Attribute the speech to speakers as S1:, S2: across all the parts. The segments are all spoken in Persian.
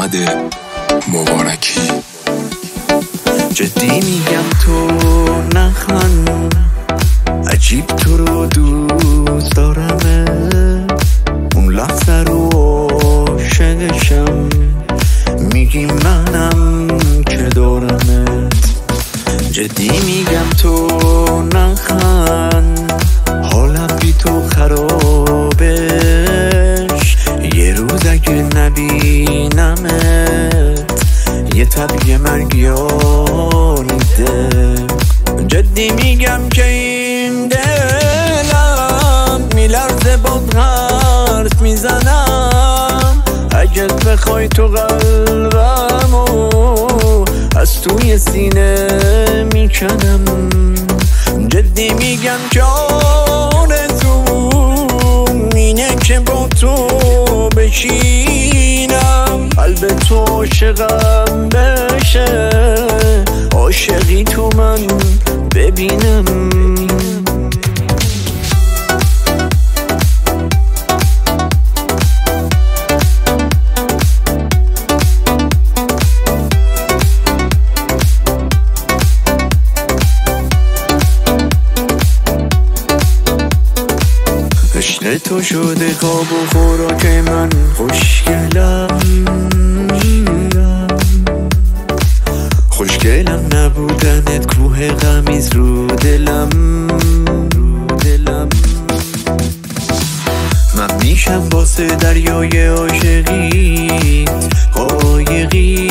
S1: محمد مبارکی.
S2: جدی میگم تو نخوان، عجیب تو رو دوست دارمه، اون لحظه رو عاشقشم، میگی منم که دارمت. جدی میگم تو نخوان، حالم بی تو خرابش، یه روز اگه نبینمت یه طبیعه مرگ یانیده. جدی میگم که این دلم میلرزه با حرف میزنم، اگر بخوای تو قلبمو از توی سینه میکنم. جدی میگم که آرزوم اینه که با تو بشینم، قلب تو عاشقم بشه، عاشقی تو من ببینم. عشق تو شده خواب و خوراک من، خوشگلم خوشگلم، نبودنت کوه غمیز رو دلم. من میشم واسه دریای عاشقیت قایقی،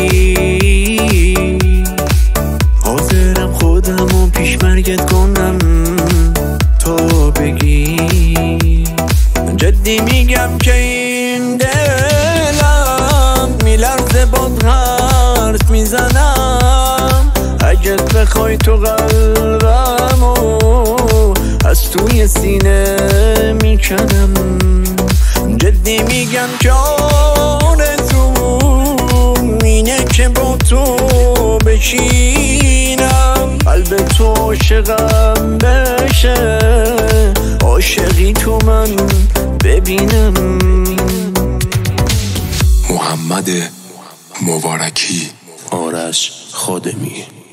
S2: حاضرم خودمو پیش مرگت کنم تا بگی. جدی میگم که این دلم میلرزه با حرف میزنم، اگر بخوای تو قلبمو از توی سینه میکنم. جدی میگم که آرزوم اینه که با تو بشینم، قلب تو عاشقم بشه، عاشقی تو من ببینم.
S1: محمد مبارکی.
S3: آرش خادمی.